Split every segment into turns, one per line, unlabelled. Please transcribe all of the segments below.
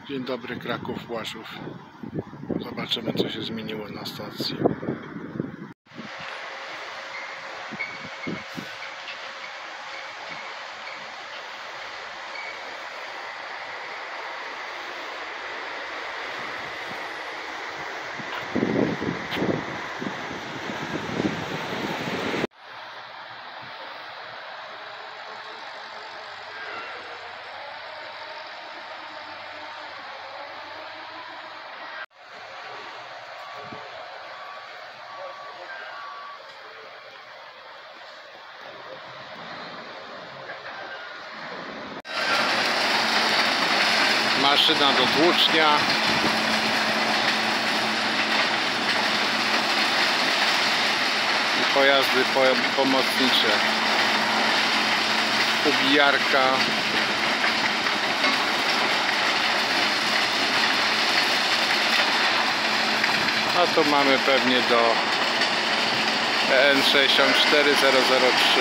Dzień dobry, Kraków, Łaszów. Zobaczymy, co się zmieniło na stacji. Maszyna do tłucznia. I pojazdy pomocnicze. Ubijarka. A tu mamy pewnie do EN 64003.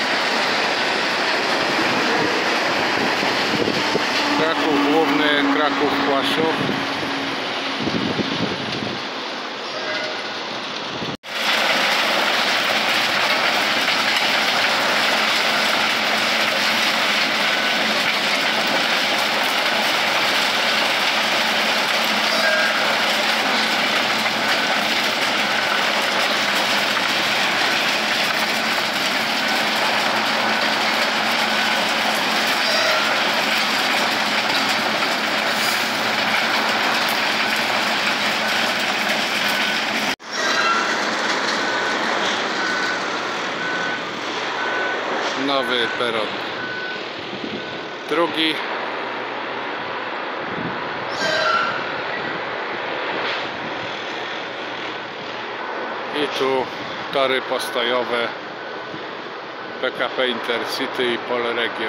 Kraków Główny, Kraków Łaszów. Nowy peron. Drugi. I tu tory postojowe PKP Intercity i Polregio.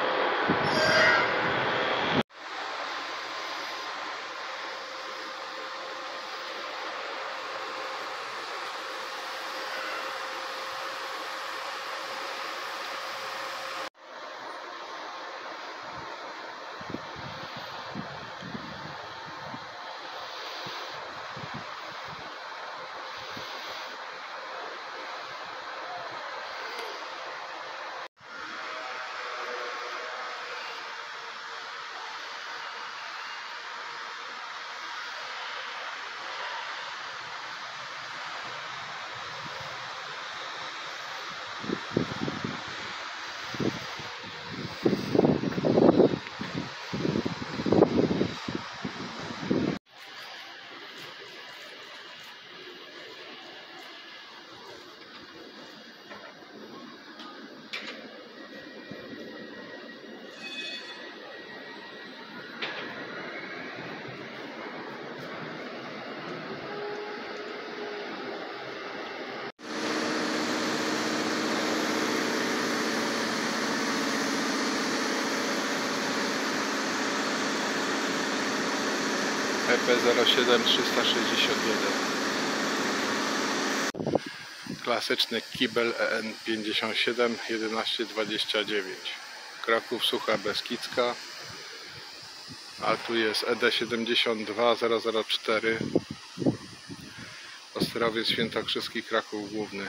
EP07361. Klasyczny kibel EN 57 1129. Kraków Sucha Beskidzka. A tu jest ED 72004. Ostrowiec Świętokrzyski, Kraków Główny.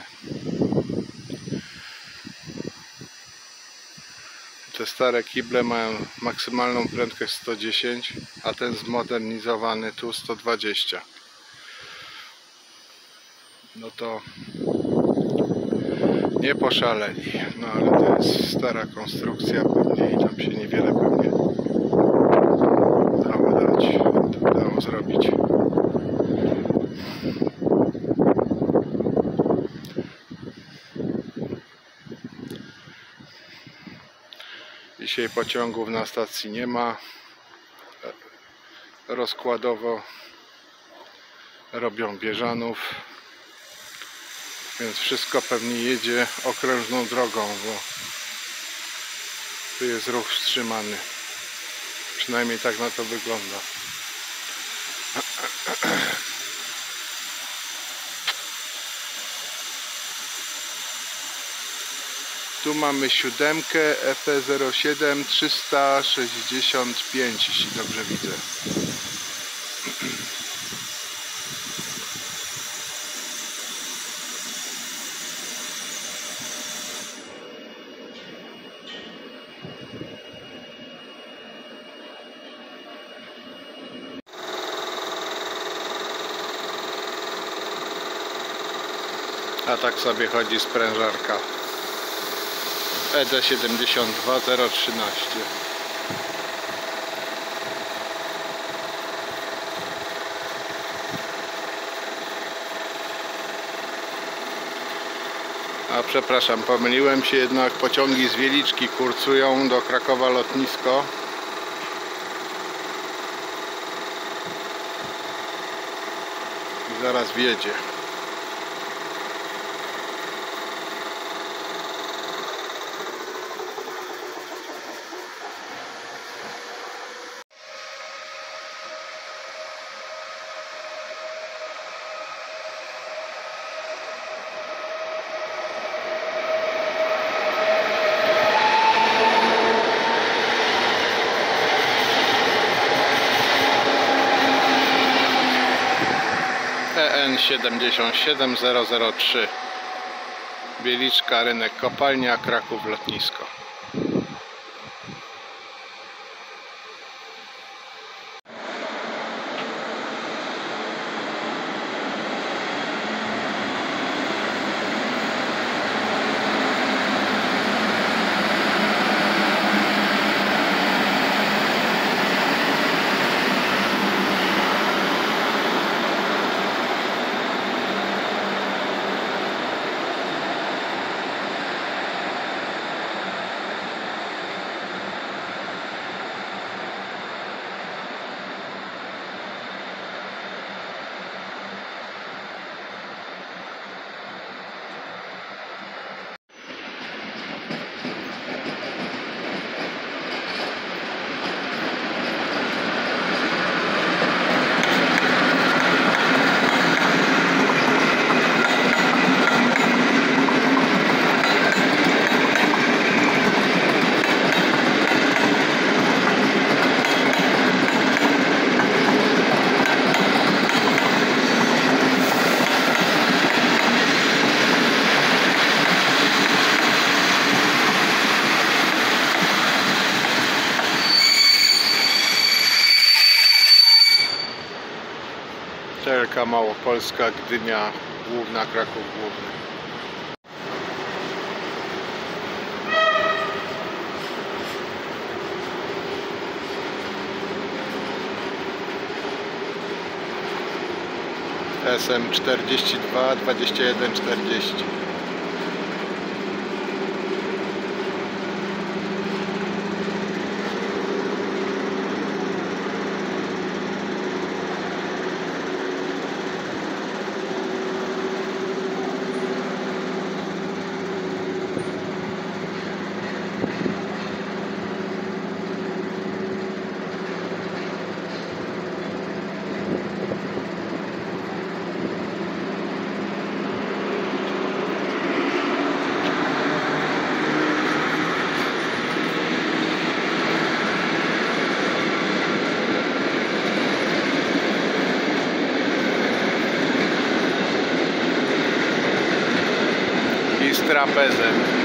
Te stare kible mają maksymalną prędkość 110, a ten zmodernizowany tu 120. No to nie poszaleli. No ale to jest stara konstrukcja pewnie i tam się niewiele pewnie dało zrobić. Dzisiaj pociągów na stacji nie ma. Rozkładowo robią Bieżanów, więc wszystko pewnie jedzie okrężną drogą, bo tu jest ruch wstrzymany. Przynajmniej tak na to wygląda. Tu mamy 7 FE07 365, jeśli dobrze widzę. A tak sobie chodzi sprężarka ED72013. A przepraszam, pomyliłem się, jednak pociągi z Wieliczki kursują do Krakowa lotnisko. I zaraz wjedzie. EN 77003 Wieliczka, rynek kopalnia, Kraków lotnisko. TLK Małopolska, Gdynia Główna, Kraków Główny. SM 42 21 40. Z trapezem.